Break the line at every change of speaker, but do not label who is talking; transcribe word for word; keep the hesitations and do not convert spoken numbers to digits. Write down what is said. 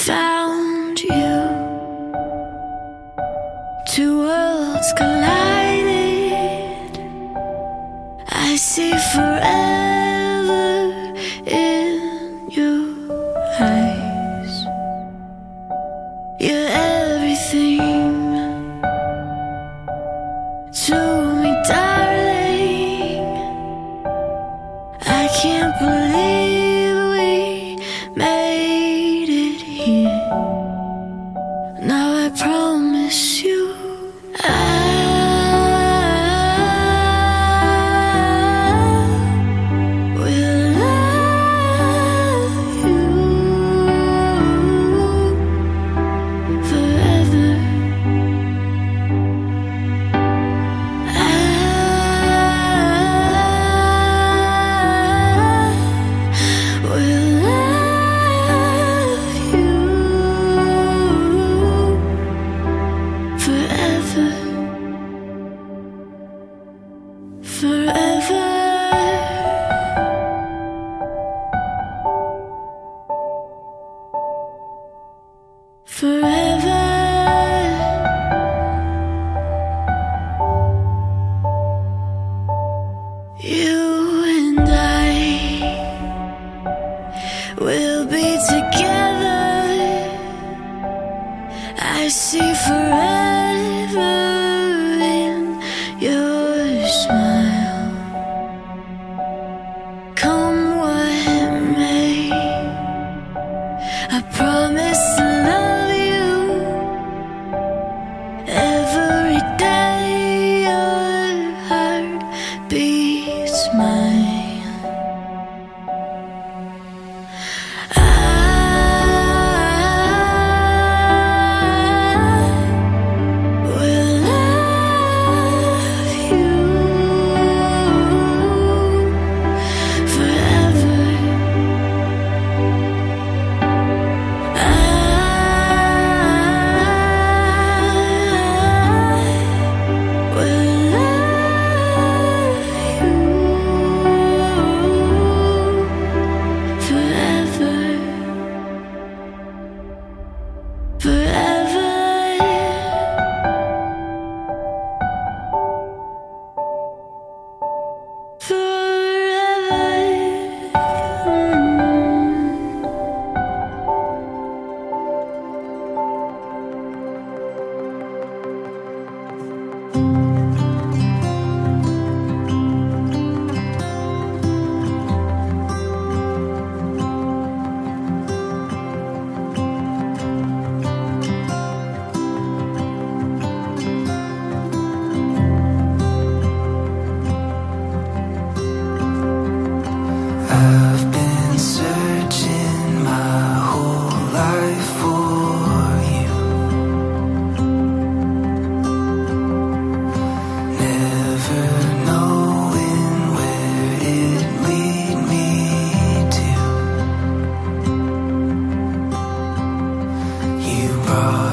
found you. Two worlds collided. I see forever in your eyes. You're everything to me, darling. I can't believe we made it here. Now I promise you I will love you forever. I will love you forever, forever. Forever. You and I will be together. I see forever in your smile. Come what may, I promise to love you every day. Your heart beats mine. I will love you forever. I will love you forever, forever.
I've been searching my whole life for you, never knowing where it'd lead me to. You brought